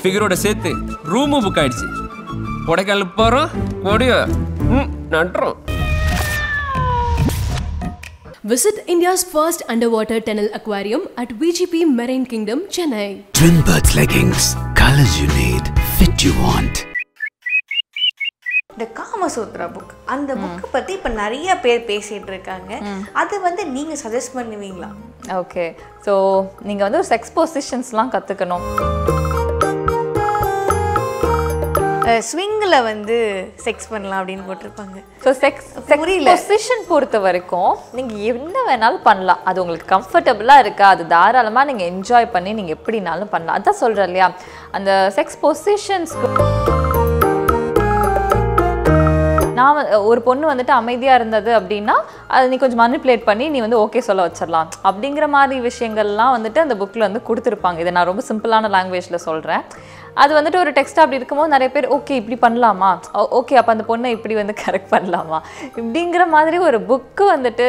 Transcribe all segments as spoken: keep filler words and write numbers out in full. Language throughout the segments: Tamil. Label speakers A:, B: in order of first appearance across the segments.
A: ஃபிகரோட சேர்த்து ரூமும் புக் ஆயிடுச்சு. கொடைக்கானல் போகிறோம், கொடியோ ம் நட்டுறோம்.
B: Visit India's first underwater tunnel aquarium at V G P Marine Kingdom, Chennai.
C: Twin Birds leggings, colors you need, fit you want.
D: The kamasutra book, அந்த புக் பத்தி இப்ப நிறைய பேர் பேசிட்டு இருக்காங்க. அது வந்து நீங்க சஜஸ்ட் பண்ணுவீங்களா?
E: ஓகே, ஸோ நீங்க வந்து ஒரு செக்ஸ் பொசிஷன்ஸ்லாம் கத்துக்கணும்.
D: ஸ்விங்கில் வந்து செக்ஸ் பண்ணலாம் அப்படின்னு போட்டிருப்பாங்க.
E: ஸோ செக்ஸ் பொசிஷன் பொறுத்த வரைக்கும் நீங்கள் என்ன வேணாலும் பண்ணலாம். அது உங்களுக்கு கம்ஃபர்டபுளாக இருக்கா, அது தாராளமாக நீங்கள் என்ஜாய் பண்ணி நீங்கள் எப்படினாலும் பண்ணலாம். அதான் சொல்கிறேன் இல்லையா, அந்த செக்ஸ் பொசிஷன்ஸ். நான் ஒரு பொண்ணு வந்துட்டு அமைதியாக இருந்தது அப்படின்னா அதை நீ கொஞ்சம் மனிப்புலேட் பண்ணி நீ வந்து ஓகே சொல்ல வச்சிடலாம் அப்படிங்கிற மாதிரி விஷயங்கள்லாம் வந்துட்டு அந்த புக்கில் வந்து கொடுத்துருப்பாங்க. இதை நான் ரொம்ப சிம்பிளான லாங்குவேஜில் சொல்கிறேன். அது வந்துட்டு ஒரு டெக்ஸ்ட் அப்படி இருக்கும்போது நிறைய பேர் ஓகே இப்படி பண்ணலாமா, ஓகே அப்போ அந்த பொண்ணை இப்படி வந்து கரெக்ட் பண்ணலாமா இப்படிங்கிற மாதிரி ஒரு புக்கு வந்துட்டு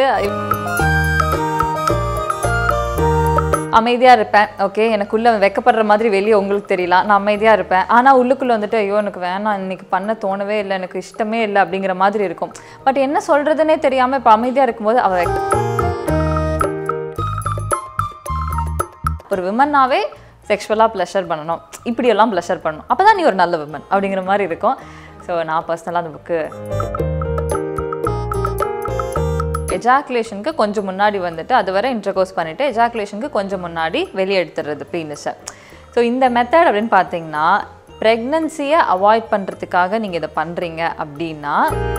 E: அமைதியாக இருப்பேன். ஓகே, எனக்குள்ளே வெக்கப்படுற மாதிரி வெளியே உங்களுக்கு தெரியலாம், நான் அமைதியாக இருப்பேன். ஆனால் உள்ளுக்குள்ளே வந்துட்டு ஐயோ எனக்கு வேணாம், இன்னைக்கு பண்ண தோணவே இல்லை, எனக்கு இஷ்டமே இல்லை அப்படிங்கிற மாதிரி இருக்கும். பட் என்ன சொல்கிறதுனே தெரியாமல் இப்போ அமைதியாக இருக்கும்போது அவ ஒரு விமன்னாவே செக்ஷுவலாக ப்ளஷர் பண்ணணும், இப்படியெல்லாம் ப்ளஷர் பண்ணணும், அப்போ தான் நீ ஒரு நல்ல விமன் அப்படிங்கிற மாதிரி இருக்கும். ஸோ நான் பர்சனலாக அந்த புக்கு எஜாக்குலேஷனுக்கு கொஞ்சம் முன்னாடி வந்துட்டு அது வரை இன்டர்கோர்ஸ் பண்ணிவிட்டு எஜாக்குலேஷனுக்கு கொஞ்சம் முன்னாடி வெளியே எடுத்துடுறது பீனிஸை. ஸோ இந்த மெத்தட் அப்படின்னு பார்த்தீங்கன்னா ப்ரெக்னன்சியை அவாய்ட் பண்ணுறதுக்காக நீங்கள் இதை பண்ணுறீங்க அப்படின்னா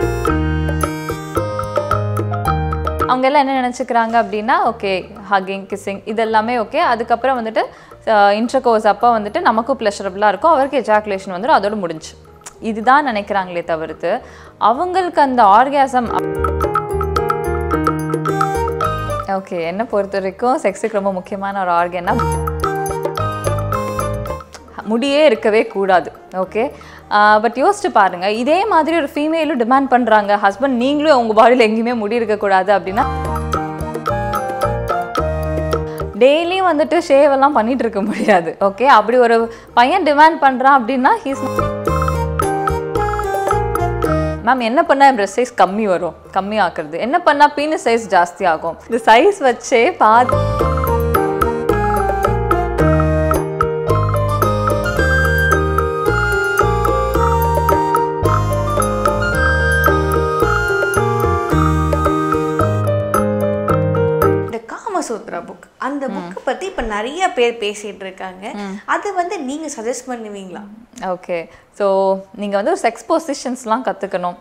E: அவங்க எல்லாம் என்ன நினச்சிக்கிறாங்க அப்படின்னா ஓகே ஹக்கிங் கிஸ்ஸிங் இதெல்லாமே ஓகே, அதுக்கப்புறம் வந்துட்டு இன்டர்கோர்ஸ் அப்போ வந்துட்டு நமக்கும் ப்ளஷரபுளாக இருக்கும், அவருக்கு எஜாக்குலேஷன் வந்துடும், அதோடு முடிஞ்சு இதுதான் நினைக்கிறாங்களே தவிர்த்து அவங்களுக்கு அந்த ஆர்காசம். ஓகே, என்னை பொறுத்த வரைக்கும் செக்ஸுக்கு ரொம்ப முக்கியமான ஒரு ஆர்கன்னா முடியே இருக்கவே கூடாது. ஓகே, பட் யோசிச்சு பாருங்கள், இதே மாதிரி ஒரு ஃபீமேலும் டிமாண்ட் பண்ணுறாங்க, ஹஸ்பண்ட் நீங்களும் உங்கள் பாடியில் எங்கேயுமே முடி இருக்கக்கூடாது அப்படின்னா டெய்லியும் வந்துட்டு ஷேவெல்லாம் பண்ணிகிட்டு இருக்க முடியாது. ஓகே, அப்படி ஒரு பையன் டிமாண்ட் பண்ணுறான் அப்படின்னா ஹீஸ் மேம் என்ன பண்ணால் ப்ரெஸ்ட் சைஸ் கம்மி வரும், கம்மி ஆக்குறது, என்ன பண்ணால் பீனஸ் சைஸ் ஜாஸ்தி ஆகும், இந்த சைஸ் வச்சே பாதி
D: kamasutra book, அந்த புக் பத்தி இப்ப நிறைய பேர் பேசிட்டு இருக்காங்க. அது வந்து நீங்க சஜஸ்ட் பண்ணுவீங்களா?
E: ஓகே, ஸோ நீங்கள் வந்து ஒரு செக்ஸ் பொசிஷன்ஸ்லாம் கற்றுக்கணும்,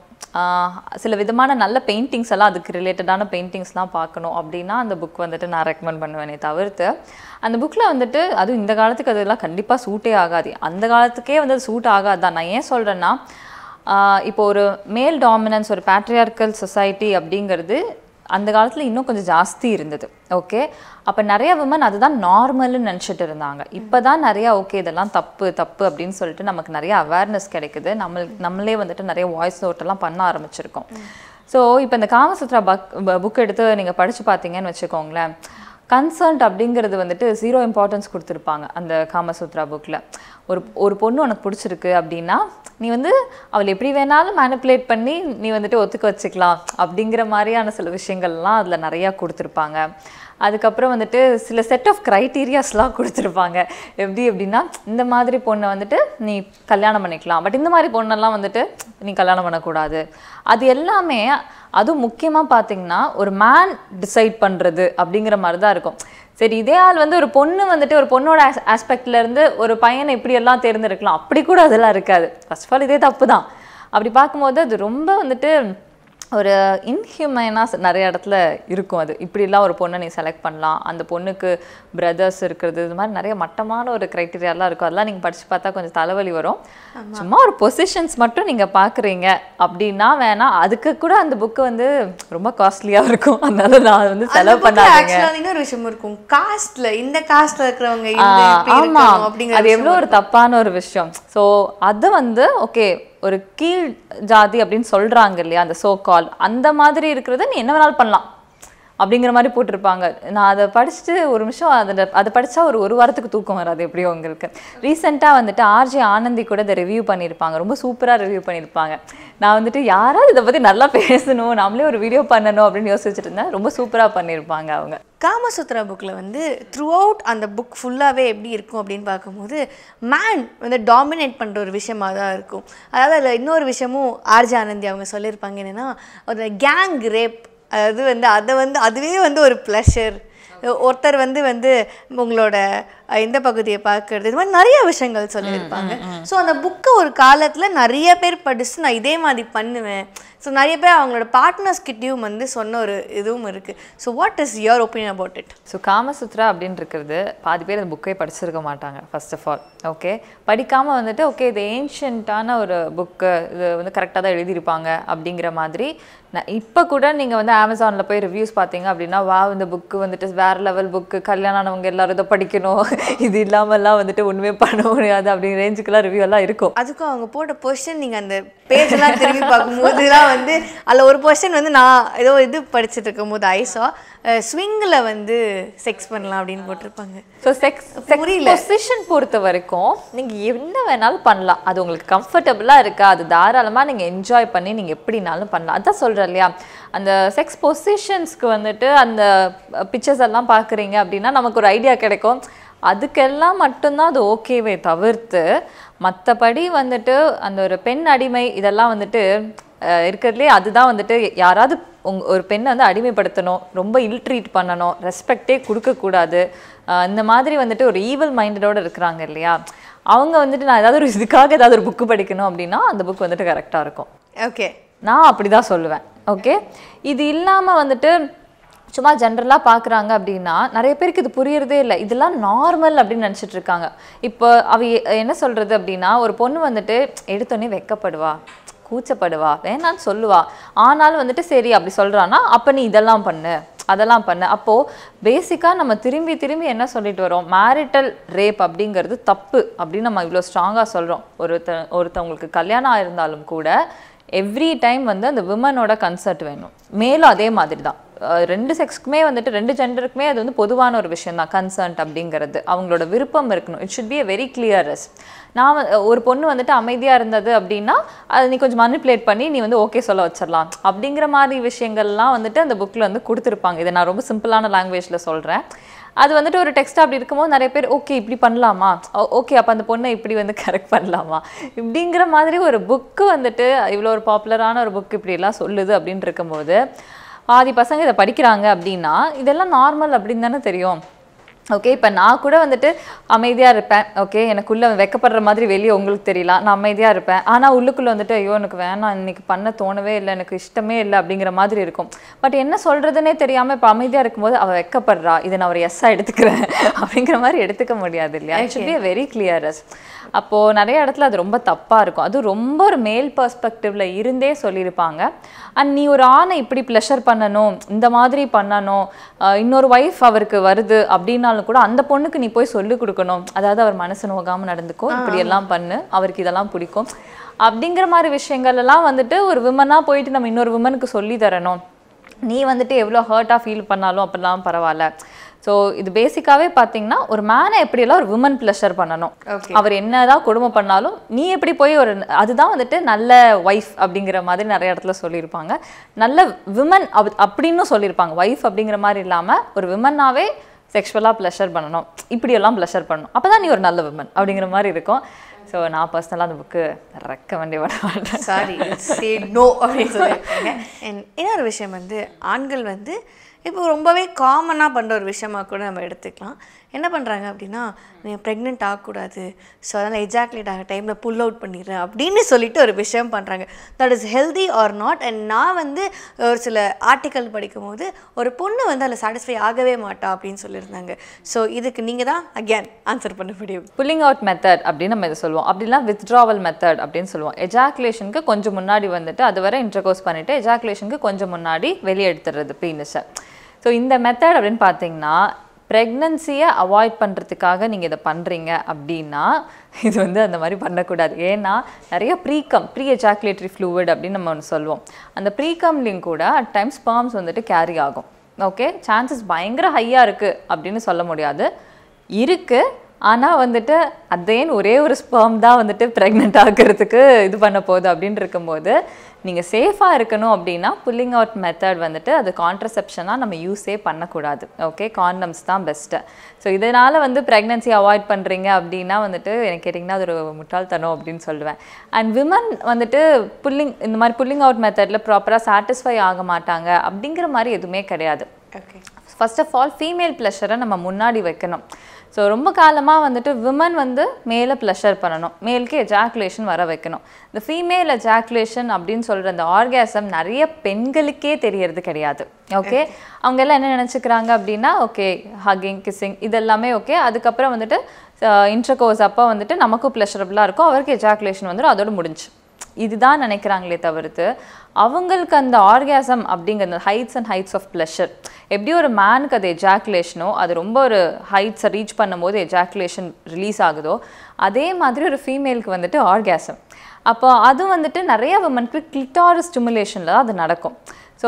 E: சில விதமான நல்ல பெயிண்டிங்ஸ் எல்லாம் அதுக்கு ரிலேட்டடான பெயிண்டிங்ஸ்லாம் பார்க்கணும் அப்படின்னா அந்த புக் வந்துட்டு நான் ரெக்கமெண்ட் பண்ணுவேனே தவிர்த்து அந்த புக்கில் வந்துட்டு அதுவும் இந்த காலத்துக்கு அதெல்லாம் கண்டிப்பாக சூட்டே ஆகாது, அந்த காலத்துக்கே வந்து அது சூட் ஆகாது தான். நான் ஏன் சொல்கிறேன்னா இப்போ ஒரு மேல் டாமினன்ஸ் ஒரு பேட்ரியார்க்கல் சொசைட்டி அப்படிங்கிறது அந்த காலத்தில் இன்னும் கொஞ்சம் ஜாஸ்தி இருந்தது. ஓகே, அப்போ நிறைய விமன் அதுதான் நார்மல்னு நினச்சிட்டு இருந்தாங்க. இப்போ தான் நிறையா ஓகே இதெல்லாம் தப்பு தப்பு அப்படின்னு சொல்லிட்டு நமக்கு நிறைய அவேர்னஸ் கிடைக்குது, நம்ம நம்மளே வந்துட்டு நிறைய வாய்ஸ் நோட்டெல்லாம் பண்ண ஆரம்பிச்சிருக்கோம். ஸோ இப்போ இந்த காமசுத்ரா பக் புக் எடுத்து நீங்கள் படித்து பார்த்தீங்கன்னு வச்சுக்கோங்களேன், கன்சர்ன்ட் அப்படிங்கிறது வந்துட்டு ஜீரோ இம்பார்ட்டன்ஸ் கொடுத்துருப்பாங்க அந்த காமசுத்ரா புக்கில். ஒரு ஒரு பொண்ணு உனக்கு பிடிச்சிருக்கு அப்படின்னா நீ வந்து அவளை எப்படி வேணாலும் மேனிப்புலேட் பண்ணி நீ வந்துட்டு ஒத்துக்க வச்சுக்கலாம் அப்படிங்கிற மாதிரியான சில விஷயங்கள்லாம் அதில் நிறையா கொடுத்துருப்பாங்க. அதுக்கப்புறம் வந்துட்டு சில செட் ஆஃப் க்ரைட்டீரியாஸ்லாம் கொடுத்துருப்பாங்க. எப்படி எப்படின்னா இந்த மாதிரி பொண்ணை வந்துட்டு நீ கல்யாணம் பண்ணிக்கலாம், பட் இந்த மாதிரி பொண்ணெல்லாம் வந்துட்டு நீ கல்யாணம் பண்ணக்கூடாது. அது எல்லாமே அதுவும் முக்கியமாக பார்த்தீங்கன்னா ஒரு மேன் டிசைட் பண்ணுறது அப்படிங்கிற மாதிரி தான் இருக்கும். சரி, இதே ஆள் வந்து ஒரு பொண்ணு வந்துட்டு ஒரு பொண்ணோட ஆஸ்பெக்ட்லேருந்து ஒரு பையனை இப்படியெல்லாம் தேர்ந்தெடுக்கலாம், அப்படி கூட அதெல்லாம் இருக்காது. ஃபர்ஸ்ட் ஆஃப் ஆல் இதே தப்பு தான். அப்படி பார்க்கும்போது அது ரொம்ப வந்துட்டு ஒரு இன்ஹியூமனாக நிறைய இடத்துல இருக்கும். அது இப்படிலாம் ஒரு பொண்ணை நீ செலக்ட் பண்ணலாம், அந்த பொண்ணுக்கு பிரதர்ஸ் இருக்கிறது, இது மாதிரி நிறைய மட்டமான ஒரு க்ரைட்டீரியாலாம் இருக்கும். அதெல்லாம் நீங்கள் படித்து பார்த்தா கொஞ்சம் தலைவலி வரும். சும்மா ஒரு பொசிஷன்ஸ் மட்டும் நீங்கள் பார்க்குறீங்க அப்படின்னா வேணாம், அதுக்கு கூட அந்த புக்கு வந்து ரொம்ப காஸ்ட்லியாக இருக்கும், அதனால நான் வந்து செலவு பண்ணாதீங்க.
D: இன்னொரு விஷயம் இருக்கும், காஸ்ட்ல இந்த காஸ்ட்ல இருக்கிறவங்க
E: ஆமாம், அது எவ்வளோ ஒரு தப்பான ஒரு விஷயம். ஸோ அது வந்து ஓகே ஒரு கீழ் ஜாதி அப்படின்னு சொல்கிறாங்க இல்லையா, அந்த சோ கால் அந்த மாதிரி இருக்கிறத நீ என்ன வேணாலும் பண்ணலாம், அப்படிங்கிற மாதிரி போட்டிருப்பாங்க. நான் அதை படிச்சுட்டு ஒரு நிமிஷம் அதை அதை படித்தா ஒரு ஒரு வாரத்துக்கு தூக்கம் வராது எப்படியோ உங்களுக்கு. ரீசெண்டாக வந்துட்டு ஆர்ஜே ஆனந்தி கூட இதை ரிவ்யூ பண்ணியிருப்பாங்க, ரொம்ப சூப்பராக ரிவ்யூ பண்ணியிருப்பாங்க. நான் வந்துட்டு யாராவது இதை பற்றி நல்லா பேசணும், நம்மளே ஒரு வீடியோ பண்ணணும் அப்படின்னு யோசிச்சுட்டு இருந்தேன். ரொம்ப சூப்பராக பண்ணியிருப்பாங்க அவங்க.
D: காமசூத்ரா புக்கில் வந்து த்ரூ அவுட் அந்த புக் ஃபுல்லாகவே எப்படி இருக்கும் அப்படின்னு பார்க்கும்போது மேன் வந்து டாமினேட் பண்ணுற ஒரு விஷயமாக தான் இருக்கும். அதாவது அதில் இன்னொரு விஷயமும் ஆர்ஜே ஆனந்தி அவங்க சொல்லியிருப்பாங்க, என்னென்னா ஒரு கேங் ரேப், அதாவது வந்து அதை வந்து அதுவே வந்து ஒரு ப்ளஷர். ஒருத்தர் வந்து வந்து உங்களோட இந்த பகுதியை பார்க்கறது, இது மாதிரி நிறைய விஷயங்கள் சொல்லியிருப்பாங்க. ஸோ அந்த புக்கை ஒரு காலத்தில் நிறைய பேர் படித்து நான் இதே மாதிரி பண்ணுவேன். ஸோ நிறைய பேர் அவங்களோட பார்ட்னர்ஸ் கிட்டேயும் வந்து சொன்ன ஒரு இதுவும் இருக்குது. So what is your opinion about it?
E: So Kamasutra அப்படின்னு இருக்கிறது பாதி பேர் அந்த புக்கை படிச்சிருக்க மாட்டாங்க ஃபர்ஸ்ட் ஆஃப் ஆல். ஓகே, படிக்காமல் வந்துட்டு ஓகே இது ஏன்ஷியன்ட்டான ஒரு புக்கு, இது வந்து கரெக்டாக தான் எழுதியிருப்பாங்க அப்படிங்கிற மாதிரி. நான் இப்போ கூட நீங்கள் வந்து அமேசானில் போய் ரிவ்யூஸ் பார்த்தீங்க அப்படின்னா, வா இந்த புக்கு வந்துட்டு வேறு லெவல் புக்கு, கல்யாணம் ஆனவங்க எல்லாரும் இதை படிக்கணும், இது இல்லாமல்லாம் வந்துட்டு ஒன்றுமே பண்ண முடியாது அப்படிங்கிற ரேஞ்சுக்கெல்லாம் ரிவ்யூ எல்லாம் இருக்கும்.
D: அதுக்கும் அவங்க போட்ட பொசிஷன் நீங்கள் அந்த பேஜெல்லாம் திரும்பி பார்க்கும்போதுலாம் வந்து அதில் ஒரு பொசிஷன் வந்து நான் ஏதோ இது படிச்சுட்டு இருக்கும் போது ஐசா ஸ்விங்கில் வந்து செக்ஸ் பண்ணலாம் அப்படின்னு போட்டிருப்பாங்க.
E: ஸோ செக்ஸ் பொசிஷன் பொறுத்த வரைக்கும் நீங்கள் என்ன வேணாலும் பண்ணலாம், அது உங்களுக்கு கம்ஃபர்டபுளாக இருக்கா, அது தாராளமாக நீங்கள் என்ஜாய் பண்ணி நீங்கள் எப்படினாலும் பண்ணலாம். அதான் சொல்கிறேன் இல்லையா, அந்த செக்ஸ் பொசிஷன்ஸ்க்கு வந்துட்டு அந்த பிக்சர்ஸ் எல்லாம் பார்க்குறீங்க அப்படின்னா நமக்கு ஒரு ஐடியா கிடைக்கும். அதுக்கெல்லாம் மட்டும்தான் அது ஓகேவே தவிர்த்து மற்றபடி வந்துட்டு அந்த ஒரு பெண் அடிமை இதெல்லாம் வந்துட்டு இருக்கிறதுலே அதுதான் வந்துட்டு யாராவது உங் ஒரு பெண்ணை வந்து அடிமைப்படுத்தணும், ரொம்ப இல் ட்ரீட் பண்ணணும், ரெஸ்பெக்டே கொடுக்கக்கூடாது, இந்த மாதிரி வந்துட்டு ஒரு ஈவல் மைண்டடோடு இருக்கிறாங்க இல்லையா, அவங்க வந்துட்டு நான் ஏதாவது ஒரு இதுக்காக ஏதாவது ஒரு புக்கு படிக்கணும் அப்படின்னா அந்த புக் வந்துட்டு கரெக்டாக இருக்கும்.
D: ஓகே,
E: நான் அப்படி தான் சொல்லுவேன். ஓகே, இது இல்லாமல் வந்துட்டு சும்மா ஜென்ரலாக பார்க்குறாங்க அப்படின்னா நிறைய பேருக்கு இது புரியறதே இல்லை, இதெல்லாம் நார்மல் அப்படின்னு நினச்சிட்டு இருக்காங்க. இப்போ அவ என்ன சொல்கிறது அப்படின்னா, ஒரு பொண்ணு வந்துட்டு எடுத்தோடனே வெக்கப்படுவா, கூச்சப்படுவா, வேணான்னு சொல்லுவா, ஆனாலும் வந்துட்டு சரி அப்படி சொல்கிறான்னா அப்போ நீ இதெல்லாம் பண்ணு அதெல்லாம் பண்ணு. அப்போது பேசிக்காக நம்ம திரும்பி திரும்பி என்ன சொல்லிட்டு வரோம், மேரிட்டல் ரேப் அப்படிங்கிறது தப்பு அப்படின்னு நம்ம இவ்வளோ ஸ்ட்ராங்காக சொல்கிறோம். ஒருத்த ஒருத்தவங்களுக்கு கல்யாணம் ஆயிருந்தாலும் கூட எவ்ரி டைம் வந்து அந்த விமனோட கன்சர்ட் வேணும். மேலும் அதே மாதிரி தான் ரெண்டு செக்ஸ்க்குமே வந்துட்டு ரெண்டு ஜெண்டருக்குமே அது வந்து பொதுவான ஒரு விஷயம் தான் கன்சர்ட் அப்படிங்கிறது, அவங்களோட விருப்பம் இருக்கணும். It should be a very clear yes. நான் ஒரு பொண்ணு வந்துட்டு அமைதியாக இருந்தது அப்படின்னா அது நீ கொஞ்சம் மனிப்புலேட் பண்ணி நீ வந்து ஓகே சொல்ல வச்சிடலாம் அப்படிங்கிற மாதிரி விஷயங்கள்லாம் வந்துட்டு அந்த புக்கில் வந்து கொடுத்துருப்பாங்க. இதை நான் ரொம்ப சிம்பிளான லாங்குவேஜில் சொல்கிறேன். அது வந்துட்டு ஒரு டெக்ஸ்ட் அப்படி இருக்கும்போது நிறைய பேர் ஓகே இப்படி பண்ணலாமா, ஓகே அப்போ அந்த பொண்ணை இப்படி வந்து கரெக்ட் பண்ணலாமா இப்படிங்கிற மாதிரி ஒரு புக்கு வந்துட்டு இவ்வளோ ஒரு பாப்புலரான ஒரு புக் இப்படிலாம் சொல்லுது அப்படின்னு இருக்கும்போது பாதி பசங்க இதை படிக்கிறாங்க அப்படின்னா இதெல்லாம் நார்மல் அப்படின்னு தானே தெரியும். ஓகே, இப்போ நான் கூட வந்துட்டு அமைதியாக இருப்பேன். ஓகே, எனக்குள்ளே வெக்கப்படுற மாதிரி வெளியே உங்களுக்கு தெரியல, நான் அமைதியாக இருப்பேன். ஆனால் உள்ளுக்குள்ளே வந்துட்டு ஐயோ எனக்கு வேணாம், இன்னைக்கு பண்ண தோணவே இல்லை, எனக்கு இஷ்டமே இல்லை அப்படிங்கிற மாதிரி இருக்கும். பட் என்ன சொல்கிறதுனே தெரியாமல் இப்போ அமைதியாக இருக்கும்போது அவள் வெக்கப்படுறா, இதை நான் ஒரு எஸ்ஸாக எடுத்துக்கிறேன் அப்படிங்கிற மாதிரி எடுத்துக்க முடியாது இல்லையா. It should be a very clear yes. அப்போது நிறைய இடத்துல அது ரொம்ப தப்பாக இருக்கும். அது ரொம்ப ஒரு மேல் பர்ஸ்பெக்டிவில் இருந்தே சொல்லியிருப்பாங்க. அண்ட் நீ ஒரு ஆணை இப்படி ப்ளஷர் பண்ணணும், இந்த மாதிரி பண்ணணும், இன்னொரு ஒய்ஃப் அவருக்கு வருது அப்படின்னாலும் கூட அந்த பொண்ணுக்கு நீ போய் சொல்லிக் கொடுக்கணும். அதாவது அவர் மனசு நோகாமல் நடந்துக்கோ, இப்படி எல்லாம் பண்ணு, அவருக்கு இதெல்லாம் பிடிக்கும் அப்படிங்கிற மாதிரி விஷயங்கள் எல்லாம் வந்துட்டு ஒரு விமனாக போயிட்டு நம்ம இன்னொரு விமனுக்கு சொல்லி தரணும். நீ வந்துட்டு எவ்வளோ ஹர்ட்டாக ஃபீல் பண்ணாலும் அப்படிலாம் பரவாயில்ல. ஸோ இது பேசிக்காகவே பார்த்தீங்கன்னா ஒரு மேனை எப்படியெல்லாம் ஒரு விமன் ப்ளஷர் பண்ணணும், அவர் என்னதான் கொடுமை பண்ணாலும் நீ எப்படி போய் ஒரு அதுதான் வந்துட்டு நல்ல ஒய்ஃப் அப்படிங்கிற மாதிரி நிறைய இடத்துல சொல்லியிருப்பாங்க. நல்ல விமன் அப் அப்படின்னு சொல்லியிருப்பாங்க. ஒய்ஃப் அப்படிங்கிற மாதிரி இல்லாமல் ஒரு விமன்னாவே செக்ஷுவலாக ப்ளஷர் பண்ணணும், இப்படியெல்லாம் ப்ளஷர் பண்ணணும், அப்போ தான் நீ ஒரு நல்ல விமன் அப்படிங்கிற மாதிரி இருக்கும். ஸோ நான் பர்சனலாக அந்த புக்கு ரெக்கமெண்டே பண்ண மாட்டேன்.
D: சாரி சே நோ அப்படின்னு சொல்லியிருக்காங்க. இன்னொரு விஷயம் வந்து ஆண்கள் வந்து இப்போ ரொம்பவே காமனாக பண்ணுற ஒரு விஷயமா கூட நம்ம எடுத்துக்கலாம். என்ன பண்ணுறாங்க அப்படின்னா, நீ ப்ரெக்னென்ட் ஆகக்கூடாது, ஸோ அதனால் எஜாக்குலேட் ஆக டைமில் புல் அவுட் பண்ணிடுறேன் அப்படின்னு சொல்லிட்டு ஒரு விஷயம் பண்ணுறாங்க. That is healthy or not. And நான் வந்து ஒரு சில ஆர்டிக்கல் படிக்கும் போது ஒரு பொண்ணு வந்து அதில் சாட்டிஸ்ஃபை ஆகவே மாட்டா அப்படின்னு சொல்லியிருந்தாங்க. ஸோ இதுக்கு நீங்கள் தான் அகேன் ஆன்சர் பண்ண முடியும்.
E: புல்லிங் அவுட் மெத்தட் அப்படின்னு நம்ம இதை சொல்லுவோம், அப்படிலாம் வித்ட்ராவல் மெத்தட் அப்படின்னு சொல்லுவோம். எஜாக்குலேஷனுக்கு கொஞ்சம் முன்னாடி வந்துட்டு அது வரை இன்டர்கோர்ஸ் பண்ணிவிட்டு எஜாக்குலேஷனுக்கு கொஞ்சம் முன்னாடி வெளியே எடுத்துடுறது பீனிஸை. ஸோ இந்த மெத்தட் அப்படின்னு பார்த்தீங்கன்னா ப்ரெக்னன்சியை அவாய்ட் பண்ணுறதுக்காக நீங்கள் இதை பண்ணுறீங்க அப்படின்னா இது வந்து அந்த மாதிரி பண்ணக்கூடாது. ஏன்னா நிறைய ப்ரீகம் ப்ரீ எஜாக்குலேட்டரி ஃப்ளூவிட் அப்படின்னு நம்ம ஒன்று சொல்லுவோம். அந்த ப்ரீகம்லேயும் கூட அட் டைம்ஸ் ஸ்பெர்ம்ஸ் வந்துட்டு கேரி ஆகும். ஓகே சான்சஸ் பயங்கர ஹையாக இருக்குது அப்படின்னு சொல்ல முடியாது, இருக்குது. ஆனால் வந்துட்டு அதேன் ஒரே ஒரு ஸ்பெர்ம் தான் வந்துட்டு ப்ரெக்னென்ட் ஆகிறதுக்கு இது பண்ண போகுது அப்படின்னு இருக்கும்போது நீங்கள் சேஃபாக இருக்கணும் அப்படின்னா புல்லிங் அவுட் மெத்தட் வந்துட்டு அது கான்ட்ரசெப்ஷனாக நம்ம யூஸே பண்ணக்கூடாது. ஓகே காண்டம்ஸ் தான் பெஸ்ட்டு. ஸோ இதனால் வந்து ப்ரெக்னன்சி அவாய்ட் பண்ணுறீங்க அப்படின்னா வந்துட்டு எனக்கு கேட்டிங்கன்னா அது ஒரு முட்டாள்தனம் அப்படின்னு சொல்லுவேன். அண்ட் விமன் வந்துட்டு புல்லிங் இந்த மாதிரி புல்லிங் அவுட் மெத்தடில் ப்ராப்பராக சாட்டிஸ்ஃபை ஆக மாட்டாங்க அப்படிங்கிற மாதிரி எதுவுமே கிடையாது.
D: Okay
E: first of all female ப்ளஷரை நம்ம முன்னாடி வைக்கணும். ஸோ ரொம்ப காலமாக வந்துட்டு விமன் வந்து மேலே ப்ளஷர் பண்ணணும், மேலுக்கு எஜாக்குலேஷன் வர வைக்கணும். இந்த ஃபீமேல் எஜாக்குலேஷன் அப்படின்னு சொல்கிற அந்த ஆர்காசம் நிறைய பெண்களுக்கே தெரியறது கிடையாது. ஓகே அவங்க எல்லாம் என்ன நினச்சிக்கிறாங்க அப்படின்னா ஓகே ஹக்கிங் கிஸ்ஸிங் இதெல்லாமே ஓகே, அதுக்கப்புறம் வந்துட்டு இன்டர்கோர்ஸ் அப்போ வந்துட்டு நமக்கும் ப்ளஷரபுளாக இருக்கும், அவருக்கு எஜாக்குலேஷன் வந்துடும், அதோடு முடிஞ்சு இதுதான் நினைக்கிறாங்களே தவிர்த்து அவங்களுக்கு அந்த ஆர்காசம் அப்படிங்கிற heights and heights of pleasure எப்படி ஒரு மேனுக்கு அது எஜாக்குலேஷனோ அது ரொம்ப ஒரு ஹைட்ஸை ரீச் பண்ணும்போது எஜாக்குலேஷன் ரிலீஸ் ஆகுதோ அதே மாதிரி ஒரு ஃபீமேலுக்கு வந்துட்டு ஆர்காசம். அப்போ அது வந்துட்டு நிறைய விமனுக்கு கிளிட்டாரிஸ் ஸ்டிமுலேஷனில் தான் அது நடக்கும். ஸோ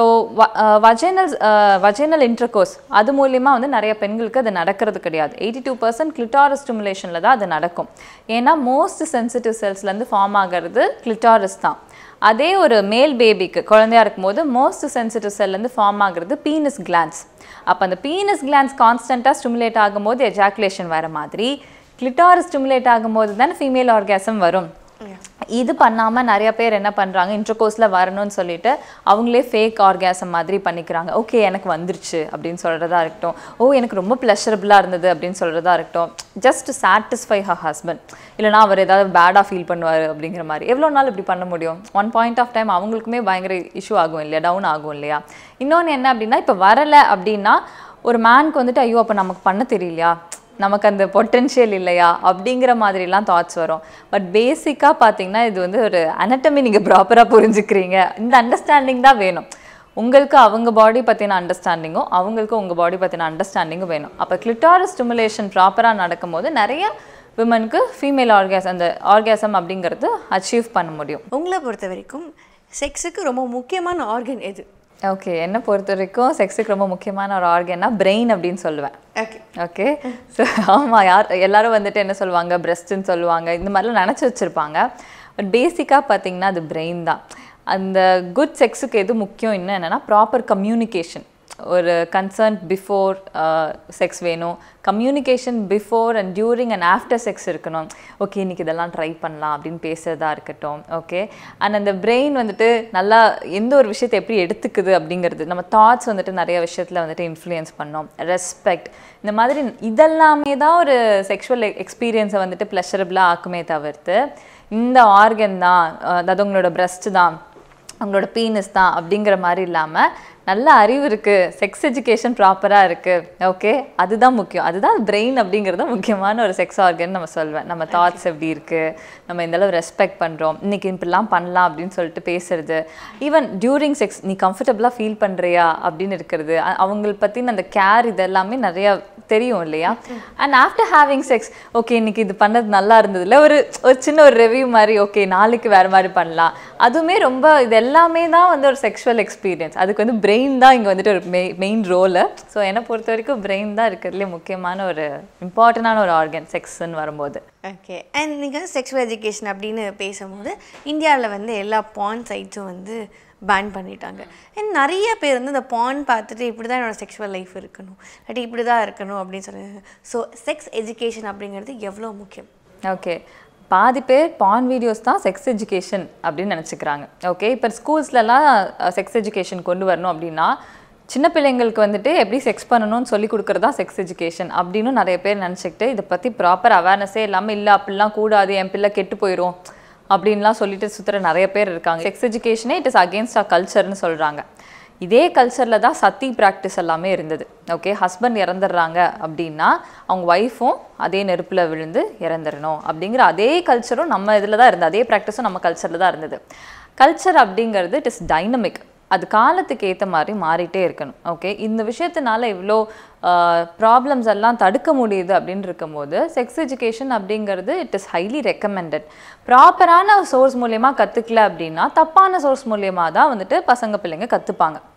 E: வஜைனல் வஜைனல் இன்டர்கோர்ஸ் அது மூலியமாக வந்து நிறைய பெண்களுக்கு அது நடக்கிறது கிடையாது. எயிட்டி டூ பர்சன்ட் கிளிட்டாரிஸ் ஸ்டிமுலேஷனில் தான் அது நடக்கும். ஏன்னா மோஸ்ட் சென்சிட்டிவ் செல்ஸ்லேருந்து ஃபார்ம் ஆகிறது கிளிட்டாரிஸ் தான். அதே ஒரு மேல் பேபிக்கு குழந்தையா இருக்கும்போது மோஸ்ட் சென்சிட்டிவ் செல்லேருந்து ஃபார்ம் ஆகிறது பீனஸ் கிளான்ஸ். அப்போ அந்த பீனஸ் கிளான்ஸ் கான்ஸ்டண்ட்டாக ஸ்டிமுலேட் ஆகும்போது எஜாக்குலேஷன் வர மாதிரி கிளிட்டாரிஸ் ஸ்டிமுலேட் ஆகும்போது தானே ஃபீமேல் ஆர்காசம் வரும். இது பண்ணாமல் நிறைய பேர் என்ன பண்ணுறாங்க இன்டர்கோர்ஸில் வரணும்னு சொல்லிட்டு அவங்களே ஃபேக் ஆர்காசம் மாதிரி பண்ணிக்கிறாங்க. ஓகே எனக்கு வந்துருச்சு அப்படின்னு சொல்கிறதா இருக்கட்டும், ஓ எனக்கு ரொம்ப ப்ளஷரபுளாக இருந்தது அப்படின்னு சொல்கிறதா இருக்கட்டும், ஜஸ்ட் சாட்டிஸ்ஃபை ஹர் ஹஸ்பண்ட், இல்லைனா அவர் ஏதாவது பேடாக ஃபீல் பண்ணுவார் அப்படிங்கிற மாதிரி. எவ்வளோ நாள் இப்படி பண்ண முடியும்? ஒன் பாயிண்ட் ஆஃப் டைம் அவங்களுக்குமே பயங்கர இஷ்யூ ஆகும் இல்லையா, டவுன் ஆகும் இல்லையா. இன்னொன்று என்ன அப்படின்னா இப்போ வரலை அப்படின்னா ஒரு மேனுக்கு வந்துட்டு ஐயோ அப்போ நமக்கு பண்ண தெரியலையா, நமக்கு அந்த பொட்டென்ஷியல் இல்லையா அப்படிங்கிற மாதிரிலாம் தாட்ஸ் வரும். பட் பேசிக்காக பார்த்தீங்கன்னா இது வந்து ஒரு அனட்டமி நீங்கள் ப்ராப்பராக புரிஞ்சுக்கிறீங்க, இந்த அண்டர்ஸ்டாண்டிங் தான் வேணும். உங்களுக்கு அவங்க பாடி பற்றின அண்டர்ஸ்டாண்டிங்கும் அவங்களுக்கு உங்கள் பாடி பற்றின அண்டர்ஸ்டாண்டிங்கும் வேணும். அப்போ கிளிட்டாரிஸ் ஸ்டிமுலேஷன் ப்ராப்பராக நடக்கும்போது நிறைய விமனுக்கு ஃபீமேல் ஆர்காஸ் அந்த ஆர்காசம் அப்படிங்கிறது அச்சீவ் பண்ண முடியும்.
D: உங்களை பொறுத்த வரைக்கும் செக்ஸுக்கு ரொம்ப முக்கியமான ஆர்கன் எது?
E: ஓகே என்னை பொறுத்த வரைக்கும் செக்ஸுக்கு ரொம்ப முக்கியமான ஒரு ஆர்கன்னா பிரெயின் அப்படின்னு சொல்லுவேன்.
D: ஓகே
E: ஓகே ஸோ ஆமாம், யார் எல்லாரும் வந்துட்டு என்ன சொல்லுவாங்க பிரெஸ்ட்டுன்னு சொல்லுவாங்க, இந்த மாதிரிலாம் நினச்சி வச்சுருப்பாங்க. பட் பேசிக்காக பார்த்தீங்கன்னா அது பிரெயின் தான். அந்த குட் செக்ஸுக்கு எது முக்கியம் இன்னும் என்னென்னா ப்ராப்பர் கம்யூனிகேஷன். ஒரு கன்சர்ன் பிஃபோர் செக்ஸ் வேணும், communication before and during and after sex இருக்கணும். ஓகே இன்றைக்கி இதெல்லாம் ட்ரை பண்ணலாம் அப்படின்னு பேசுகிறதா இருக்கட்டும். ஓகே அண்ட் அந்த பிரெயின் வந்துட்டு நல்லா எந்த ஒரு விஷயத்தை எப்படி எடுத்துக்குது அப்படிங்கிறது, நம்ம தாட்ஸ் வந்துட்டு நிறைய விஷயத்தில் வந்துட்டு இன்ஃப்ளூயன்ஸ் பண்ணோம், ரெஸ்பெக்ட், இந்த மாதிரி இதெல்லாமே தான் ஒரு செக்ஷுவல் எக்ஸ்பீரியன்ஸை வந்துட்டு ப்ளஷரபுளாக ஆக்குமே தவிர்த்து இந்த ஆர்கன் தான் அதாவது உங்களோட பிரெஸ்ட் தான் அவங்களோட பீனஸ் தான் அப்படிங்கிற மாதிரி இல்லாமல் நல்ல அறிவு இருக்குது, செக்ஸ் எஜுகேஷன் ப்ராப்பராக இருக்குது. ஓகே அதுதான் முக்கியம், அதுதான் பிரெயின் அப்படிங்கிறது முக்கியமான ஒரு செக்ஸ் ஆர்கன் நம்ம சொல்வேன். நம்ம தாட்ஸ் எப்படி இருக்குது, நம்ம இந்தளவு ரெஸ்பெக்ட் பண்ணுறோம், இன்றைக்கி இப்படிலாம் பண்ணலாம் அப்படின்னு சொல்லிட்டு பேசுறது, ஈவன் டியூரிங் செக்ஸ் நீ கம்ஃபர்டபுளாக ஃபீல் பண்ணுறியா அப்படின்னு இருக்கிறது, அவங்களை பற்றின அந்த கேர் இதெல்லாமே நிறையா தெரியும் இல்லையா. And after having sex okay இன்னைக்கு இது பண்ணது நல்லா இருந்ததுல ஒரு ஒரு சின்ன ஒரு ரிவ்யூ மாதிரி, ஓகே நாளைக்கு வேறு மாதிரி பண்ணலாம், அதுவுமே ரொம்ப இது எல்லாமே தான் வந்து ஒரு செக்ஷுவல் எக்ஸ்பீரியன்ஸ். அதுக்கு வந்து பிரெயின் தான் இங்கே வந்துட்டு ஒரு மெய் மெயின் ரோலு. ஸோ என்னை பொறுத்த வரைக்கும் பிரெயின் தான் இருக்கிறதுலே முக்கியமான ஒரு இம்பார்ட்டண்டான ஒரு ஆர்கன் செக்ஸ்ன்னு வரும்போது.
D: ஓகே அண்ட் நீங்கள் செக்ஷுவல் எஜுகேஷன் அப்படின்னு பேசும்போது இந்தியாவில் வந்து எல்லா பான் சைட்ஸும் வந்து பேன் பண்ணிட்டாங்க. அண்ட் நிறைய பேர் வந்து இந்த பான் பார்த்துட்டு இப்படி தான் என்னோடய செக்ஷுவல் லைஃப் இருக்கணும், இல்லாட்டி இப்படி தான் இருக்கணும் அப்படின்னு சொல்லுவாங்க. ஸோ செக்ஸ் எஜுகேஷன் அப்படிங்கிறது எவ்வளோ முக்கியம்?
E: ஓகே பாதி பேர் பான் வீடியோஸ் தான் செக்ஸ் எஜுகேஷன் அப்படின்னு நினச்சிக்கிறாங்க. ஓகே இப்போ ஸ்கூல்ஸ்லலாம் செக்ஸ் எஜுகேஷன் கொண்டு வரணும் அப்படின்னா சின்ன பிள்ளைங்களுக்கு வந்துட்டு எப்படி செக்ஸ் பண்ணணும்னு சொல்லி கொடுக்குறதா செக்ஸ் எஜுகேஷன் அப்படின்னு நிறைய பேர் நினச்சிக்கிட்டு இதை பற்றி ப்ராப்பர் அவேர்னஸே இல்லாமல் இல்லை அப்படிலாம் கூடாது என் பிள்ளை கெட்டு போயிடும் அப்படின்லாம் சொல்லிட்டு சுற்றுற நிறைய பேர் இருக்காங்க. செக்ஸ் எஜுகேஷனே இட் இஸ் அகேன்ஸ்ட் ஆ கல்ச்சர்னு சொல்கிறாங்க. இதே கல்ச்சரில் தான் சத்தி ப்ராக்டிஸ் எல்லாமே இருந்தது. ஓகே ஹஸ்பண்ட் இறந்துடுறாங்க அப்படின்னா அவங்க ஒய்ஃபும் அதே நெருப்பில் விழுந்து இறந்துடணும் அப்படிங்கிற அதே கல்ச்சரும் நம்ம இதில் தான் இருந்தது, அதே ப்ராக்டிஸும் நம்ம கல்ச்சரில் தான் இருந்தது. கல்ச்சர் அப்படிங்கிறது இட் இஸ் டைனமிக், அது காலத்துக்கு ஏற்ற மாதிரி மாறிட்டே இருக்கணும். ஓகே இந்த விஷயத்தினால இவ்வளோ ப்ராப்ளம்ஸ் எல்லாம் தடுக்க முடியுது அப்படின்னு இருக்கும்போது செக்ஸ் எஜுகேஷன் அப்படிங்கிறது இட் இஸ் ஹைலி ரெக்கமெண்டட். ப்ராப்பரான சோர்ஸ் மூலயமா கற்றுக்கல அப்படின்னா தப்பான சோர்ஸ் மூலயமா தான் வந்துட்டு பசங்க பிள்ளைங்க கற்றுப்பாங்க.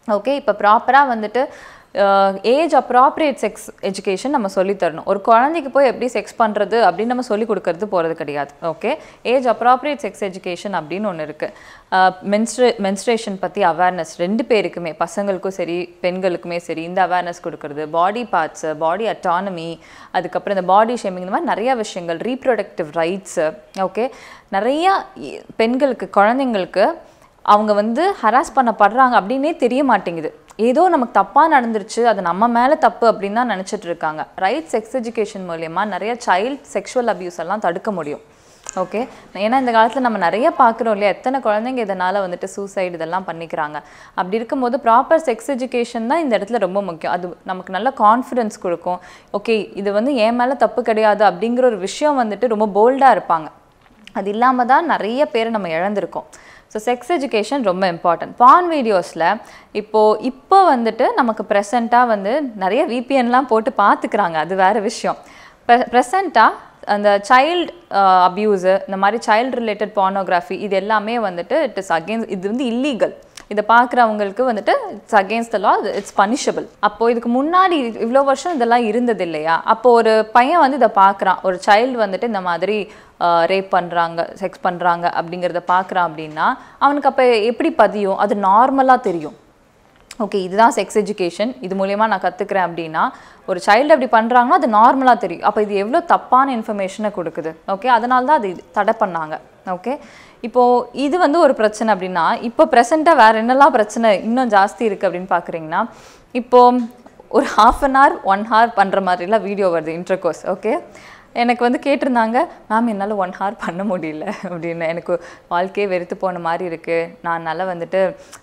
E: ஓகே இப்போ ப்ராப்பராக வந்துட்டு ஏஜ் அப்ராப்ரியேட் செக்ஸ் எஜுகேஷன் நம்ம சொல்லி தரணும். ஒரு குழந்தைக்கு போய் எப்படி செக்ஸ் பண்ணுறது அப்படின்னு நம்ம சொல்லி கொடுக்கறது போகிறது கிடையாது. Okay age appropriate sex education அப்படின்னு ஒன்று இருக்குது. மென்ஸ்ட்ரே மென்ஸ்ட்ரேஷன் பற்றி அவேர்னஸ் ரெண்டு பேருக்குமே, பசங்களுக்கும் சரி பெண்களுக்குமே சரி, இந்த அவேர்னஸ் கொடுக்கறது, பாடி பார்ட்ஸு, பாடி அட்டானமி, அதுக்கப்புறம் இந்த பாடி ஷேமிங், இந்த மாதிரி நிறையா விஷயங்கள், ரீப்ரொடக்டிவ் ரைட்ஸு. ஓகே நிறையா பெண்களுக்கு குழந்தைங்களுக்கு அவங்க வந்து ஹராஸ் பண்ணப்படுறாங்க அப்படின்னே தெரிய மாட்டேங்குது. ஏதோ நமக்கு தப்பாக நடந்துருச்சு, அது நம்ம மேலே தப்பு அப்படின்னு தான் நினச்சிட்டு இருக்காங்க. ரைட் செக்ஸ் எஜுகேஷன் மூலயமா நிறைய சைல்ட் செக்ஷுவல் அப்யூஸ் எல்லாம் தடுக்க முடியும். ஓகே ஏன்னா இந்த காலத்தில் நம்ம நிறைய பார்க்குறோம் இல்லையா, எத்தனை குழந்தைங்க இதனால் வந்துட்டு சூசைடு இதெல்லாம் பண்ணிக்கிறாங்க. அப்படி இருக்கும்போது ப்ராப்பர் செக்ஸ் எஜுகேஷன் தான் இந்த இடத்துல ரொம்ப முக்கியம். அது நமக்கு நல்ல கான்ஃபிடென்ஸ் கொடுக்கும். ஓகே இது வந்து என் மேலே தப்பு கிடையாது அப்படிங்கிற ஒரு விஷயம் வந்துட்டு ரொம்ப போல்டாக இருப்பாங்க. அது இல்லாமல் தான் நிறைய பேர் நம்ம இழந்திருக்கோம். ஸோ செக்ஸ் எஜுகேஷன் ரொம்ப இம்பார்ட்டன்ட். பான் வீடியோஸில் இப்போது இப்போ வந்துட்டு நமக்கு ப்ரெசண்ட்டாக வந்து நிறைய விபிஎன்லாம் போட்டு பார்த்துக்கிறாங்க, அது வேறு விஷயம். ப்ரெ ப்ரெசண்ட்டாக அந்த சைல்டு அப்யூஸு, இந்த மாதிரி சைல்டு ரிலேட்டட் பார்னோகிராஃபி, இது எல்லாமே வந்துட்டு இட் இஸ் அகெயின்ஸ்ட், இது வந்து இல்லீகல். இதை பார்க்குறவங்களுக்கு வந்துட்டு it's against the law, it's punishable. அப்போது இதுக்கு முன்னாடி இவ்வளோ வருஷம் இதெல்லாம் இருந்தது இல்லையா, அப்போது ஒரு பையன் வந்து இதை பார்க்குறான், ஒரு சைல்டு வந்துட்டு இந்த மாதிரி ரேப் பண்ணுறாங்க, செக்ஸ் பண்ணுறாங்க அப்படிங்கிறத பார்க்குறான் அப்படின்னா அவனுக்கு அப்போ எப்படி பதியும், அது நார்மலாக தெரியும். ஓகே இதுதான் செக்ஸ் எஜுகேஷன், இது மூலயமா நான் கற்றுக்குறேன் அப்படின்னா ஒரு சைல்டு அப்படி பண்ணுறாங்கன்னா அது நார்மலாக தெரியும். அப்போ இது எவ்வளோ தப்பான இன்ஃபர்மேஷனை கொடுக்குது. ஓகே அதனால தான் அது தடை பண்ணாங்க. ஓகே இப்போது இது வந்து ஒரு பிரச்சனை அப்படின்னா, இப்போ ப்ரெசண்ட்டாக வேறு என்னெல்லாம் பிரச்சனை இன்னும் ஜாஸ்தி இருக்குது அப்படின்னு பார்க்குறீங்கன்னா, இப்போது ஒரு half an hour one hour பண்ணுற மாதிரிலாம் வீடியோ வருது இன்டர்கோர்ஸ். ஓகே எனக்கு வந்து கேட்டிருந்தாங்க, மேம் என்னால் ஒன் ஹவர் பண்ண முடியல அப்படின்னு, எனக்கு வாழ்க்கையே வெறுத்து போன மாதிரி இருக்குது, நான் என்னால் வந்துட்டு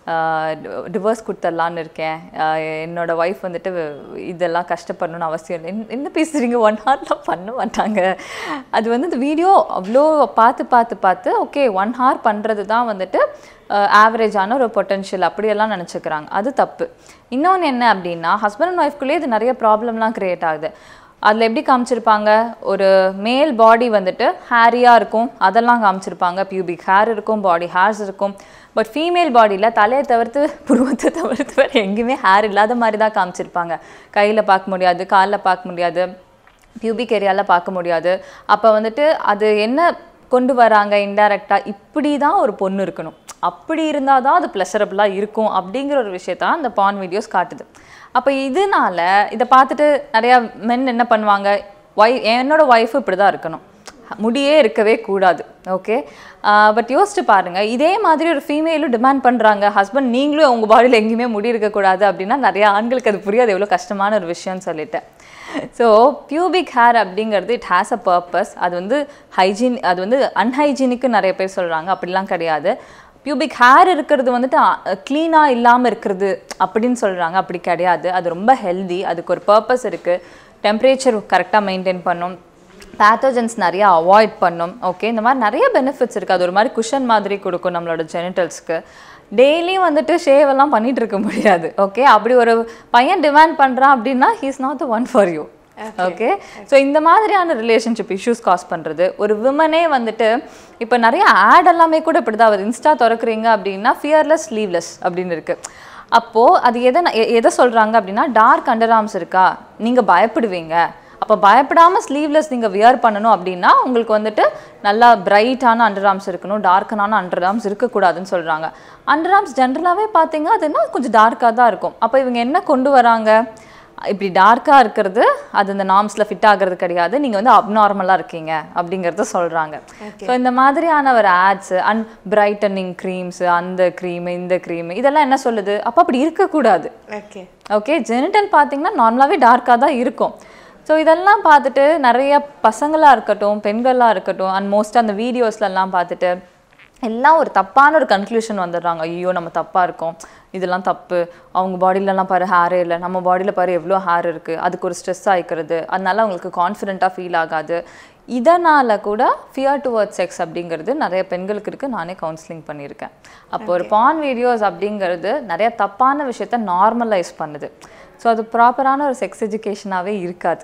E: டிவோர்ஸ் கொடுத்துடலான்னு இருக்கேன், என்னோடய ஒய்ஃப் வந்துட்டு இதெல்லாம் கஷ்டப்படணும்னு அவசியம் இல்லை. என்ன பேசுகிறீங்க, ஒன் ஹவர்லாம் பண்ண மாட்டாங்க. அது வந்து இந்த வீடியோ அவ்வளோ பார்த்து பார்த்து பார்த்து ஓகே ஒன் ஹவர் பண்ணுறது தான் வந்துட்டு ஆவரேஜான ஒரு பொட்டென்ஷியல் அப்படியெல்லாம் நினச்சிக்கிறாங்க. அது தப்பு. இன்னொன்று என்ன அப்படின்னா, ஹஸ்பண்ட் அண்ட் ஒய்ஃப்குள்ளேயே இது நிறைய ப்ராப்ளம்லாம் க்ரியேட் ஆகுது. அதில் எப்படி காமிச்சிருப்பாங்க, ஒரு மேல் பாடி வந்துட்டு ஹேரியாக இருக்கும், அதெல்லாம் காமிச்சிருப்பாங்க, பியூபிக் ஹேர் இருக்கும், பாடி ஹேர்ஸ் இருக்கும். பட் ஃபீமேல் பாடியில் தலையை தவிர்த்து புருவத்தை தவிர்த்து வேறு எங்கேயுமே ஹேர் இல்லாத மாதிரி தான் காமிச்சிருப்பாங்க. கையில் பார்க்க முடியாது, காலில் பார்க்க முடியாது, பியூபிக் ஏரியாவில் பார்க்க முடியாது. அப்போ வந்துட்டு அது என்ன கொண்டு வராங்க இன்டைரக்டாக, இப்படி தான் ஒரு பொண்ணு இருக்கணும், அப்படி இருந்தால் தான் அது ப்ளஷரபுளாக இருக்கும் அப்படிங்கிற ஒரு விஷயத்தான் அந்த பான் வீடியோஸ் காட்டுது. அப்போ இதனால இதை பார்த்துட்டு நிறையா மென் என்ன பண்ணுவாங்க, ஒய் என்னோட ஒய்ஃபு இப்படி தான் இருக்கணும், முடியே இருக்கவே கூடாது. ஓகே பட் யோசிச்சு பாருங்கள், இதே மாதிரி ஒரு ஃபீமேலும் டிமாண்ட் பண்ணுறாங்க, ஹஸ்பண்ட் நீங்களும் உங்கள் பாடியில் எங்கேயுமே முடி இருக்கக்கூடாது அப்படின்னா நிறையா ஆண்களுக்கு அது புரியாது எவ்வளோ கஷ்டமான ஒரு விஷயம்னு சொல்லிட்டேன். ஸோ பியூபிக் ஹேர் அப்படிங்கிறது இட் ஹேஸ் அ பர்பஸ். அது வந்து ஹைஜீன், அது வந்து அன்ஹைஜீனிக்கு நிறைய பேர் சொல்கிறாங்க, அப்படிலாம் கிடையாது. பியூபிக் ஹேர் இருக்கிறது வந்துட்டு க்ளீனாக இல்லாமல் இருக்கிறது அப்படின்னு சொல்கிறாங்க, அப்படி கிடையாது. அது ரொம்ப ஹெல்தி, அதுக்கு ஒரு பர்பஸ் இருக்குது. டெம்பரேச்சர் கரெக்டாக மெயின்டைன் பண்ணும், பேத்தோஜன்ஸ் நிறையா அவாய்ட் பண்ணும். ஓகே இந்த மாதிரி நிறைய பெனிஃபிட்ஸ் இருக்குது. அது ஒரு மாதிரி குஷன் மாதிரி கொடுக்கும் நம்மளோட ஜெனிட்டல்ஸ்க்கு. டெய்லியும் வந்துட்டு ஷேவ் எல்லாம் பண்ணிகிட்டு இருக்க முடியாது. ஓகே அப்படி ஒரு பையன் டிமாண்ட் பண்ணுறான் அப்படின்னா he is not the one for you. Okay so இந்த மாதிரியான ரிலேஷன்ஷிப் இஷ்யூஸ் காஸ் பண்ணுறது. ஒரு விமனே வந்துட்டு இப்போ நிறைய ஆட் எல்லாமே கூட இப்படி தான் வருது. இன்ஸ்டா திறக்கிறீங்க அப்படின்னா ஃபியர்லெஸ் ஸ்லீவ்லெஸ் அப்படின்னு இருக்குது. அப்போது அது எதை எதை சொல்கிறாங்க அப்படின்னா, டார்க் அண்டர் ஆர்ம்ஸ் இருக்கா, நீங்கள் பயப்படுவீங்க, அப்போ பயப்படாமல் ஸ்லீவ்லெஸ் நீங்கள் வியர் பண்ணணும் அப்படின்னா உங்களுக்கு வந்துட்டு நல்லா பிரைட்டான அண்டர் ஆர்ம்ஸ் இருக்கணும், டார்க்கனான அண்டர் ஆர்ம்ஸ் இருக்கக்கூடாதுன்னு சொல்கிறாங்க. அண்டர் ஆர்ம்ஸ் ஜென்ரலாகவே பார்த்தீங்க அதுன்னா கொஞ்சம் டார்க்காக தான் இருக்கும். அப்போ இவங்க என்ன கொண்டு வராங்க, இப்படி டார்க்காக இருக்கிறது அது இந்த நார்ம்ஸில் ஃபிட் ஆகிறது கிடையாது, நீங்கள் வந்து அப்நார்மலாக இருக்கீங்க அப்படிங்கிறத சொல்கிறாங்க. ஸோ இந்த மாதிரியான ஒரு ஆட்ஸு அண்ட் பிரைட்டனிங் க்ரீம்ஸு, அந்த க்ரீமு இந்த க்ரீமு இதெல்லாம் என்ன சொல்லுது, அப்போ அப்படி இருக்கக்கூடாது. ஓகே ஓகே ஜெனிட்டல் பார்த்தீங்கன்னா நார்மலாகவே டார்க்காக தான் இருக்கும். ஸோ இதெல்லாம் பார்த்துட்டு நிறைய பசங்களாக இருக்கட்டும் பெண்களாக இருக்கட்டும் அண்ட் மோஸ்ட்டாக அந்த வீடியோஸ்லலாம் பார்த்துட்டு எல்லாம் ஒரு தப்பான ஒரு கன்க்ளூஷன் வந்துடுறாங்க. ஐயோ நம்ம தப்பாக இருக்கோம், இதெல்லாம் தப்பு, அவங்க பாடியிலலாம் பாரு ஹேரே இல்லை, நம்ம பாடியில் பாரு எவ்வளோ ஹேர் இருக்குது, அதுக்கு ஒரு ஸ்ட்ரெஸ் ஆகிக்கிறது, அதனால அவங்களுக்கு கான்ஃபிடென்ட்டாக ஃபீல் ஆகாது. இதனால் கூட ஃபியர் டுவர்ட்ஸ் செக்ஸ் அப்படிங்கிறது நிறைய பெண்களுக்கு இருக்குது. நானே கவுன்சிலிங் பண்ணியிருக்கேன். அப்போ ஒரு பான் வீடியோஸ் அப்படிங்கிறது நிறைய தப்பான விஷயத்த நார்மலைஸ் பண்ணுது. ஸோ அது ப்ராப்பரான ஒரு செக்ஸ் எஜுகேஷனாகவே இருக்காது.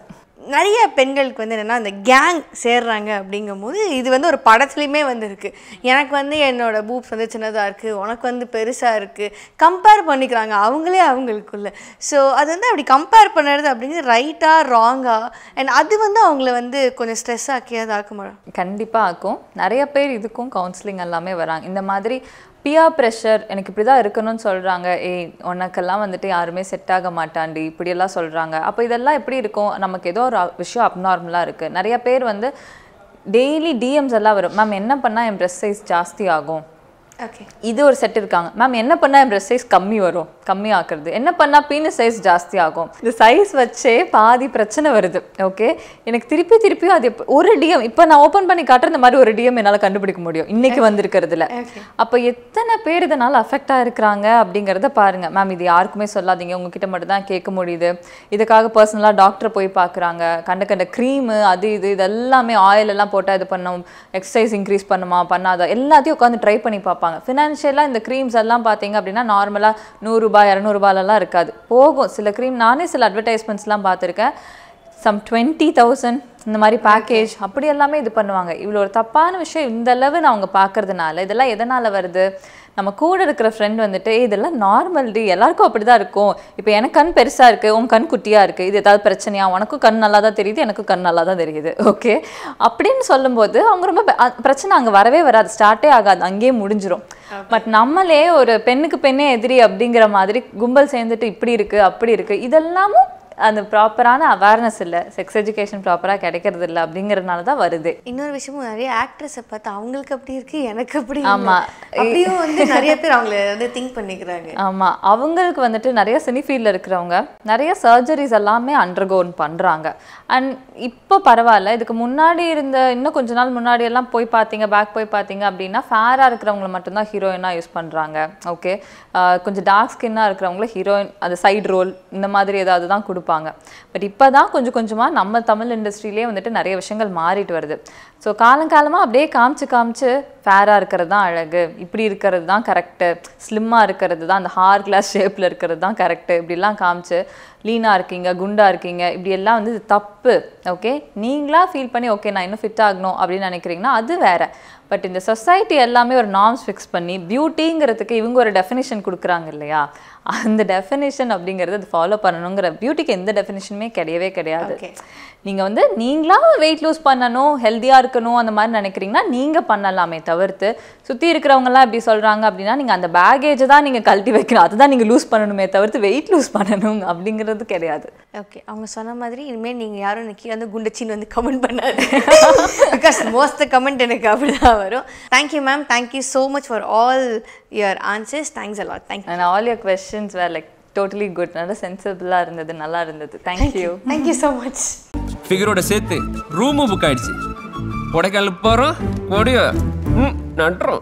D: நிறைய பெண்களுக்கு வந்து என்னென்னா அந்த கேங் சேர்றாங்க அப்படிங்கும்போது இது வந்து ஒரு படத்துலையுமே வந்து இருக்குது. எனக்கு வந்து என்னோட பூப்ஸ் வந்து சின்னதாக இருக்குது, உனக்கு வந்து பெருசாக இருக்குது, கம்பேர் பண்ணிக்கிறாங்க அவங்களே அவங்களுக்குள்ள. ஸோ அது வந்து அப்படி கம்பேர் பண்ணுறது அப்படிங்கிறது ரைட்டாக ராங்காக அண்ட் அது வந்து அவங்கள வந்து கொஞ்சம் ஸ்ட்ரெஸ் ஆக்கியது ஆக்குமா?
E: கண்டிப்பாக ஆக்கும். நிறைய பேர் இதுக்கும் கவுன்சிலிங் எல்லாமே வராங்க. இந்த மாதிரி பியர் ப்ரெஷர் எனக்கு இப்படி தான் இருக்கணும்னு சொல்கிறாங்க, ஏய் உனக்கெல்லாம் வந்துட்டு யாருமே செட் ஆக மாட்டாண்டி இப்படியெல்லாம் சொல்கிறாங்க. அப்போ இதெல்லாம் எப்படி இருக்கும், நமக்கு ஏதோ ஒரு விஷயம் அப்நார்மலாக இருக்குது. நிறைய பேர் வந்து டெய்லி டிஎம்ஸ் எல்லாம் வரும், மேம் என்ன பண்ணால் என் ப்ரெஸ் சைஸ் ஜாஸ்தி ஆகும்.
D: ஓகே,
E: இது ஒரு செட் இருக்காங்க, மேம் என்ன பண்ணால் என் ப்ரெஸ் சைஸ் கம்மி வரும், கம்மி ஆக்குறது, என்ன பண்ணால் பீனஸ் சைஸ் ஜாஸ்தி ஆகும். இந்த சைஸ் வச்சே பாதி பிரச்சனை வருது. ஓகே, எனக்கு திருப்பி திருப்பியும் அது ஒரு டிஎம் இப்போ நான் ஓப்பன் பண்ணி காட்டுற இந்த மாதிரி ஒரு டிஎம் என்னால் கண்டுபிடிக்க முடியும் இன்னைக்கு வந்திருக்கிறதுல. அப்போ எத்தனை பேர் இதனால் அஃபெக்ட் ஆகிருக்கிறாங்க அப்படிங்கிறத பாருங்கள். மேம் இது யாருக்குமே சொல்லாதீங்க, உங்ககிட்ட மட்டும் தான் கேட்க முடியுது. இதுக்காக பர்சனலாக டாக்டரை போய் பார்க்குறாங்க, கண்ட கண்ட க்ரீமு அது இது இதெல்லாமே ஆயில் எல்லாம் போட்டால் இது பண்ணும், எக்ஸசைஸ் இன்க்ரீஸ் பண்ணுமா பண்ணாதா எல்லாத்தையும் உட்காந்து ட்ரை பண்ணி பார்ப்பாங்க. ஃபினான்ஷியலாக இந்த க்ரீம்ஸ் எல்லாம் பார்த்தீங்க அப்படின்னா நார்மலாக நூறுரூபா இரநூறுபாலெல்லாம் இருக்காது, போகும். சில க்ரீம் நானே சில அட்வர்டைஸ்மெண்ட்ஸ்லாம் பார்த்துருக்கேன், சம் டுவெண்ட்டி தௌசண்ட் இந்த மாதிரி பேக்கேஜ் அப்படி எல்லாமே இது பண்ணுவாங்க. இவ்வளோ ஒரு தப்பான விஷயம் இந்த அளவு நான் அவங்க பார்க்கறதுனால இதெல்லாம் எதனால் வருது, நம்ம கூட இருக்கிற ஃப்ரெண்ட் வந்துட்டு இதெல்லாம் நார்மல் டி எல்லாருக்கும் அப்படி தான் இருக்கும், இப்போ எனக்கு கண் பெருசாக இருக்குது உன் கண் குட்டியாக இருக்குது, இது ஏதாவது பிரச்சனையா, உனக்கும் கண் நல்லா தான் தெரியுது எனக்கும் கண் நல்லா தான் தெரியுது, ஓகே அப்படின்னு சொல்லும்போது அவங்க ரொம்ப பிரச்சனை அங்கே வரவே வராது, ஸ்டார்ட்டே ஆகாது, அங்கேயே முடிஞ்சிடும். பட் நம்மளே ஒரு பெண்ணுக்கு பெண்ணே எதிரி அப்படிங்கிற மாதிரி கும்பல் சேர்ந்துட்டு இப்படி இருக்குது அப்படி இருக்குது, இதெல்லாமும் அந்த ப்ராப்பரான அவேர்னஸ் இல்லை, செக்ஸ் எஜுகேஷன் ப்ராப்பராக கிடைக்கிறது இல்லை அப்படிங்கிறதுனால தான் வருது.
D: இன்னொரு விஷயமும் நிறைய ஆக்ட்ரஸை பார்த்து அவங்களுக்கு அப்படி இருக்கு எனக்கு அப்படி. ஆமாம், அப்படியும் வந்து நிறைய பேர் அவங்கள வந்து திங்க் பண்ணிக்கிறாங்க.
E: ஆமாம், அவங்களுக்கு வந்துட்டு நிறைய சினி ஃபீல்டில் இருக்கிறவங்க நிறைய சர்ஜரிஸ் எல்லாமே அண்டர்கோன் பண்ணுறாங்க. அண்ட் இப்போ பரவாயில்ல, இதுக்கு முன்னாடி இருந்த இன்னும் கொஞ்ச நாள் முன்னாடி எல்லாம் போய் பார்த்தீங்க பேக் போய் பார்த்தீங்க அப்படின்னா ஃபேராக இருக்கிறவங்கள மட்டும்தான் ஹீரோயினாக யூஸ் பண்ணுறாங்க. ஓகே, கொஞ்சம் டார்க் ஸ்கின்னாக இருக்கிறவங்கள ஹீரோயின் அது சைடு ரோல் இந்த மாதிரி ஏதாவது தான் கொடுப்பாங்க. பட் இப்போ தான் கொஞ்சம் கொஞ்சமாக நம்ம தமிழ் இண்டஸ்ட்ரியிலே வந்துட்டு நிறைய விஷயங்கள் மாறிட்டு வருது. ஸோ காலங்காலமாக அப்படியே காமிச்சு காமிச்சு ஃபேராக இருக்கிறது தான் அழகு, இப்படி இருக்கிறது தான் கரெக்டு, ஸ்லிம்மாக இருக்கிறது தான் அந்த ஹார் கிளாஸ் ஷேப்பில் இருக்கிறது தான் கரெக்டு, இப்படிலாம் காமிச்சு லீனாக இருக்கீங்க குண்டாக இருக்கீங்க இப்படி எல்லாம் வந்து இது தப்பு. ஓகே, நீங்களாக ஃபீல் பண்ணி ஓகே நான் இன்னும் ஃபிட் ஆகணும் அப்படின்னு நினைக்கிறீங்கன்னா அது வேறு. பட் இந்த சொசைட்டி எல்லாமே ஒரு நார்ம்ஸ் ஃபிக்ஸ் பண்ணி பியூட்டிங்கிறதுக்கு இவங்க ஒரு டெஃபினிஷன் கொடுக்குறாங்க இல்லையா, அந்த டெஃபினிஷன் அப்படிங்கிறது அது ஃபாலோ பண்ணணுங்கிற பியூட்டிக்கு எந்த டெஃபினிஷனுமே கிடையவே கிடையாது. நீங்கள் வந்து நீங்களாக வெயிட் லூஸ் பண்ணணும் ஹெல்த்தியாக இருக்கணும் அந்த மாதிரி நினைக்கிறீங்கன்னா நீங்கள் பண்ணலாமே தவிர்த்து சுற்றி இருக்கிறவங்கலாம் எப்படி சொல்கிறாங்க அப்படின்னா நீங்கள் அந்த பேகேஜை தான் நீங்கள் கழட்டி வைக்கணும், அதுதான் நீங்கள் லூஸ் பண்ணணுமே தவிர்த்து வெயிட் லூஸ் பண்ணணும் அப்படிங்கிறது கிடையாது.
D: ஓகே, அவங்க சொன்ன மாதிரி இனிமேல் நீங்கள் யாரும் எனக்கு வந்து குண்டச்சின்னு வந்து கமெண்ட் பண்ணாது, பிகாஸ் மோஸ்ட் கமெண்ட் எனக்கு அப்படி தான் வரும். Thank you ma'am, thank you so much for all your answers. Thanks a lot. Thank you.
E: And all your questions were like totally good, நல்லா சென்சிபிளாக இருந்தது, நல்லா இருந்தது. தேங்க்யூ.
D: Thank you so much.
A: ஃபிகரோட சேர்த்து ரூமும் புக் ஆயிடுச்சு, கொடைக்கானல் போகிறோம் கொடியோ நன்றோம்.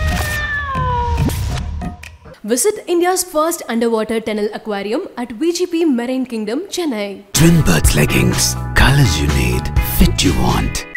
B: Visit India's first underwater tunnel aquarium at V G P Marine Kingdom, Chennai.
C: Twin birds leggings, colors you need, fit you want.